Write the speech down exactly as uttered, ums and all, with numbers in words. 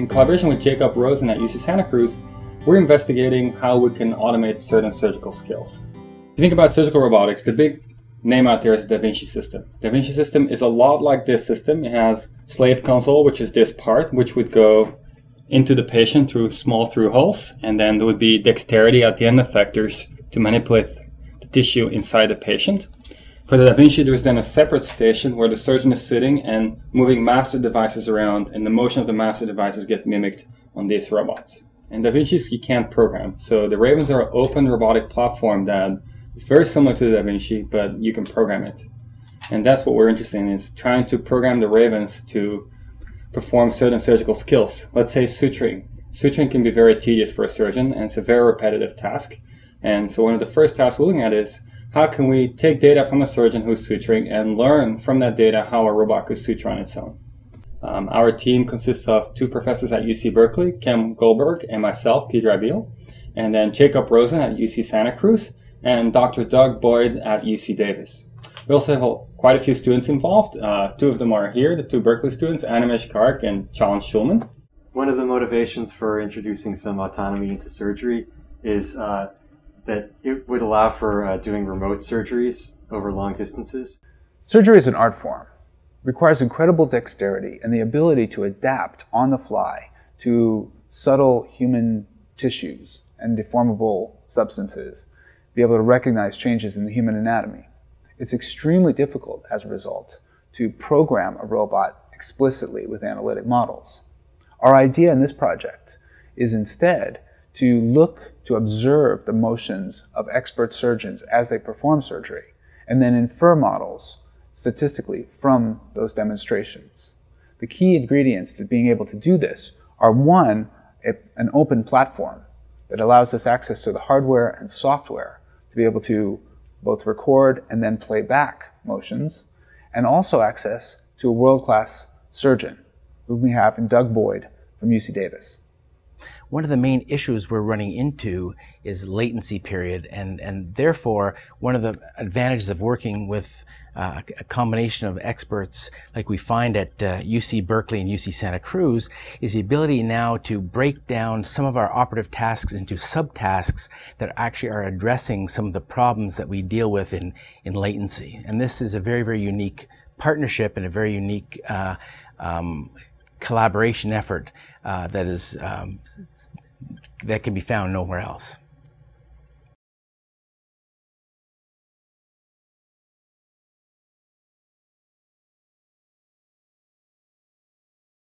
in collaboration with Jacob Rosen at U C Santa Cruz, we're investigating how we can automate certain surgical skills. If you think about surgical robotics, the big name out there is the Vinci system. The Vinci system is a lot like this system. It has slave console, which is this part, which would go into the patient through small through holes, and then there would be dexterity at the end effectors to manipulate the tissue inside the patient. For the Da Vinci, there's then a separate station where the surgeon is sitting and moving master devices around, and the motion of the master devices get mimicked on these robots. And Da Vinci's you can't program. So the Ravens are an open robotic platform that is very similar to the Da Vinci, but you can program it. And that's what we're interested in, is trying to program the Ravens to perform certain surgical skills. Let's say suturing. Suturing can be very tedious for a surgeon, and it's a very repetitive task. And so one of the first tasks we're looking at is, how can we take data from a surgeon who's suturing and learn from that data how a robot could suture on its own? Um, our team consists of two professors at U C Berkeley, Kenneth Goldberg, and myself, Pieter Abbeel, and then Jacob Rosen at U C Santa Cruz, and Doctor Doug Boyd at U C Davis. We also have a, quite a few students involved. Uh, two of them are here, the two Berkeley students, Animesh Kark and Chalon Schulman. One of the motivations for introducing some autonomy into surgery is uh, that it would allow for uh, doing remote surgeries over long distances. Surgery is an art form. It requires incredible dexterity and the ability to adapt on the fly to subtle human tissues and deformable substances, be able to recognize changes in the human anatomy. It's extremely difficult, as a result, to program a robot explicitly with analytic models. Our idea in this project is instead to look to observe the motions of expert surgeons as they perform surgery, and then infer models statistically from those demonstrations. The key ingredients to being able to do this are, one, a, an open platform that allows us access to the hardware and software to be able to both record and then play back motions, and also access to a world-class surgeon, who we have in Doug Boyd from U C Davis. One of the main issues we're running into is latency period, and, and therefore one of the advantages of working with uh, a combination of experts like we find at uh, U C Berkeley and U C Santa Cruz is the ability now to break down some of our operative tasks into subtasks that actually are addressing some of the problems that we deal with in, in latency. And this is a very, very unique partnership and a very unique uh, um, collaboration effort uh, that is um, that can be found nowhere else.